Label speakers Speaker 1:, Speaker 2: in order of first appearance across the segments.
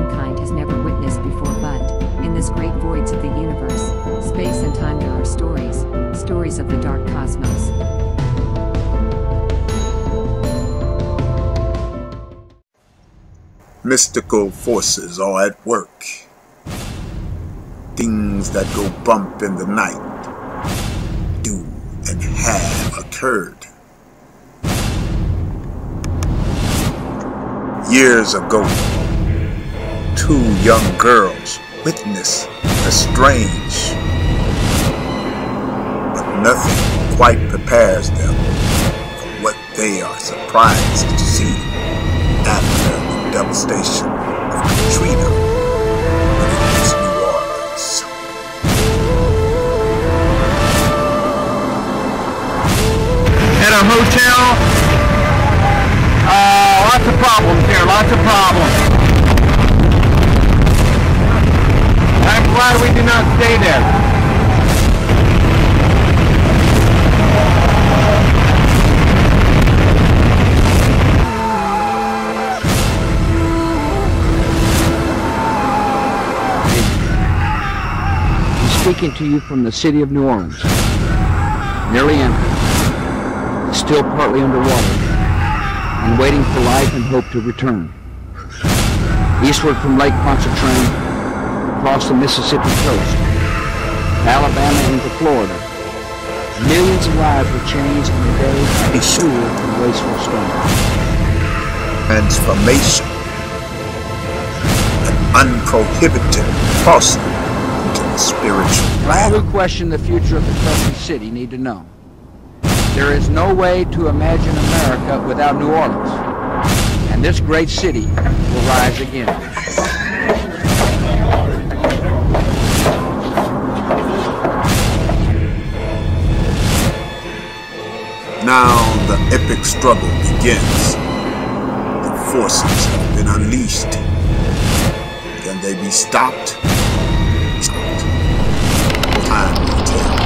Speaker 1: mankind has never witnessed before, but in this great voids of the universe, space and time, there are stories of the dark cosmos.
Speaker 2: Mystical forces are at work. Things that go bump in the night do and have occurred. Years ago, 2 young girls witnessed a strange, but nothing quite prepares them for what they are surprised to see after the devastation of Katrina when it hits New Orleans.
Speaker 3: At a hotel, lots of problems here, lots of problems. I'm glad we did not stay there. Speaking to you from the city of New Orleans, nearly empty, still partly underwater, and waiting for life and hope to return. Eastward from Lake Pontchartrain, across the Mississippi coast, Alabama into Florida, millions of lives were changed in a day by a pool of wasteful stone.
Speaker 2: Transformation, an unprohibited crossing into the spiritual realm.
Speaker 3: All who question the future of the Crescent City need to know there is no way to imagine America without New Orleans, and this great city will rise again.
Speaker 2: Now the epic struggle begins. The forces have been unleashed. Can they be stopped? Time will tell.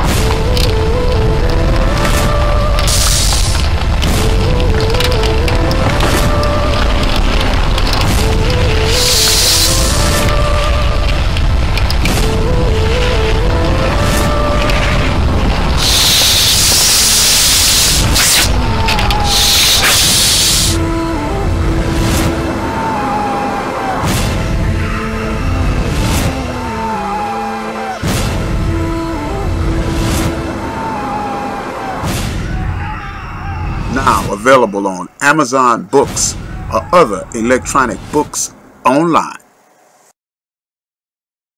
Speaker 2: Now available on Amazon Books or other electronic books online.